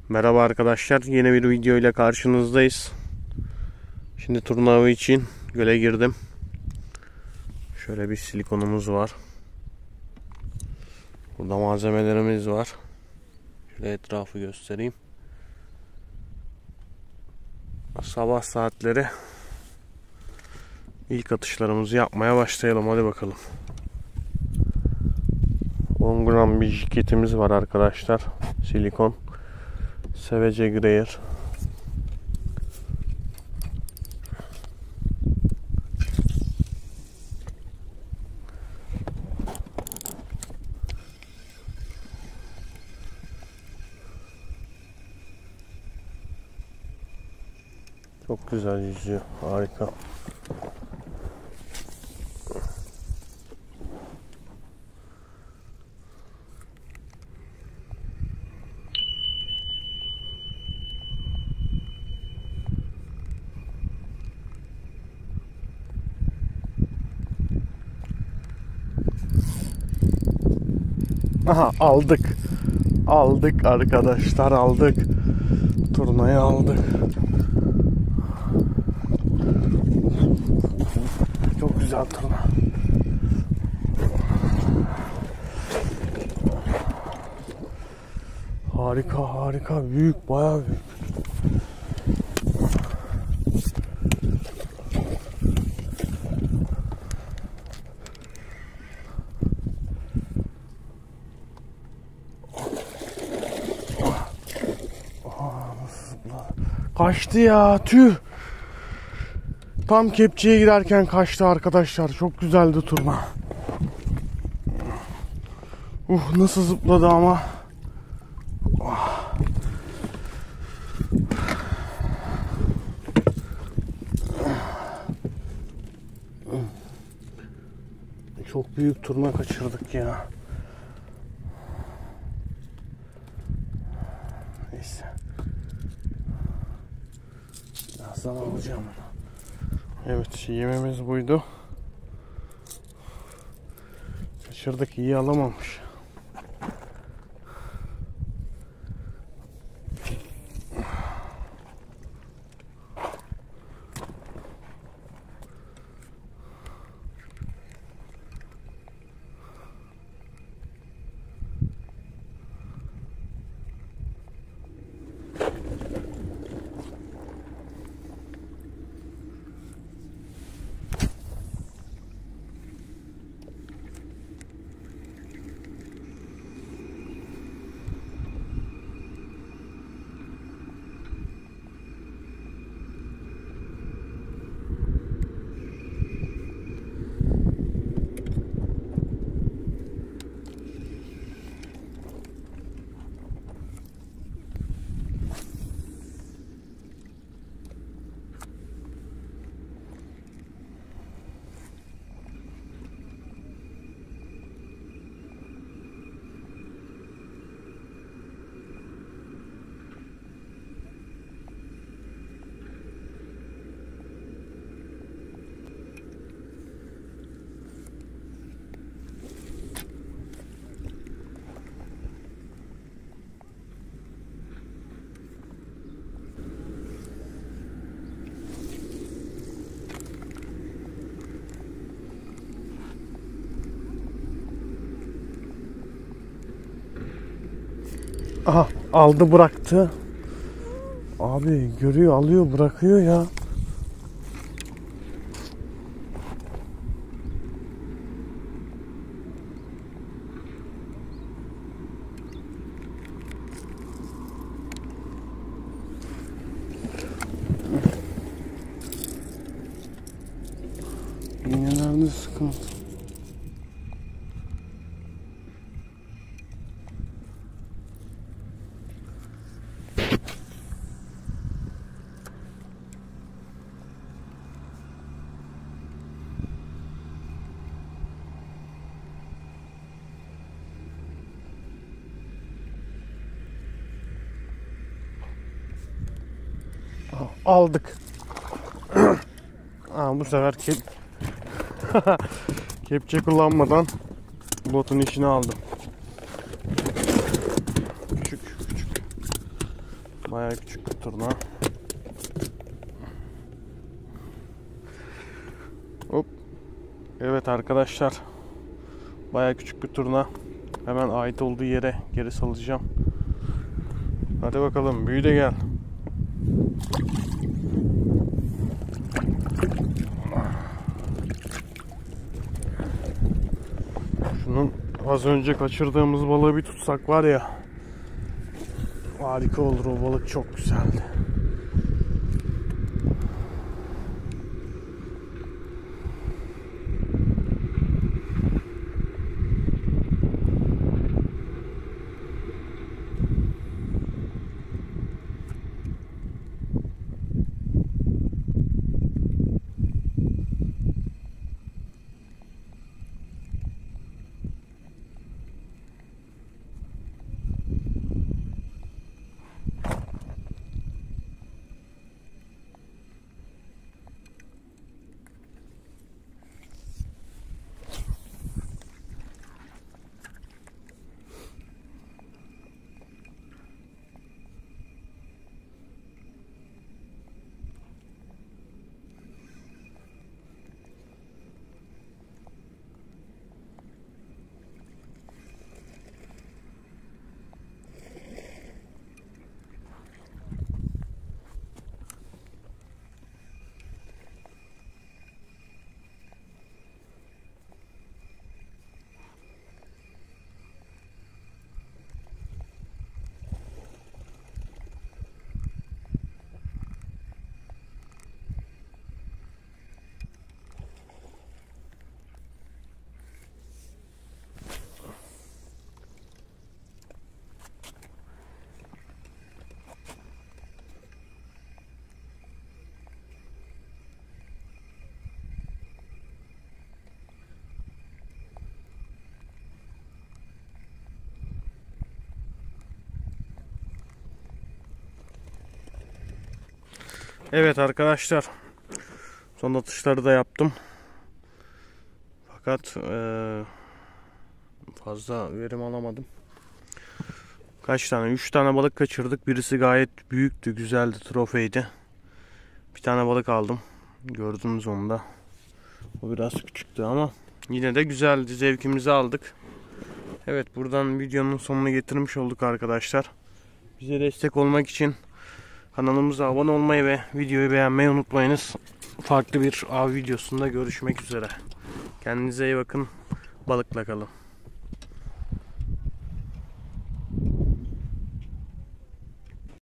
Merhaba arkadaşlar, yeni bir video ile karşınızdayız. Şimdi turnuva için göle girdim. Şöyle bir silikonumuz var. Burada malzemelerimiz var. Şöyle etrafı göstereyim. Sabah saatleri ilk atışlarımızı yapmaya başlayalım. Hadi bakalım. 10 gram bir jiketimiz var arkadaşlar. Silikon. Sevece Grayer. Çok güzel yüzüyor. Harika. Aha, aldık. Aldık arkadaşlar, aldık. Turnayı aldık. Çok güzel turna. Harika harika, büyük, bayağı büyük. Kaçtı ya, tüh. Tam kepçeye girerken kaçtı arkadaşlar. Çok güzeldi turna. Nasıl zıpladı ama. Çok büyük turna kaçırdık ya. Neyse. Birazdan alacağım onu. Evet, yememiz buydu. Kaçırdık, iyi alamamış. Aha, aldı bıraktı. Abi görüyor, alıyor, bırakıyor ya. İğnelerde sıkıntı. Aldık. Bu sefer kepçe kullanmadan botun içine aldım. Küçük. Bayağı küçük bir turna. Hop. Evet arkadaşlar. Bayağı küçük bir turna. Hemen ait olduğu yere geri salacağım. Hadi bakalım, büyü de gel. Şunun az önce kaçırdığımız balığı bir tutsak var ya, harika olur, o balık çok güzeldi. Evet arkadaşlar, son atışları da yaptım. Fakat fazla verim alamadım. Kaç tane? 3 tane balık kaçırdık. Birisi gayet büyüktü, güzeldi, trofeydi. Bir tane balık aldım. Gördünüz onu da. O biraz küçüktü ama yine de güzeldi. Zevkimizi aldık. Evet, buradan videonun sonuna getirmiş olduk arkadaşlar. Bize destek olmak için kanalımıza abone olmayı ve videoyu beğenmeyi unutmayınız. Farklı bir av videosunda görüşmek üzere. Kendinize iyi bakın. Balıkla kalın.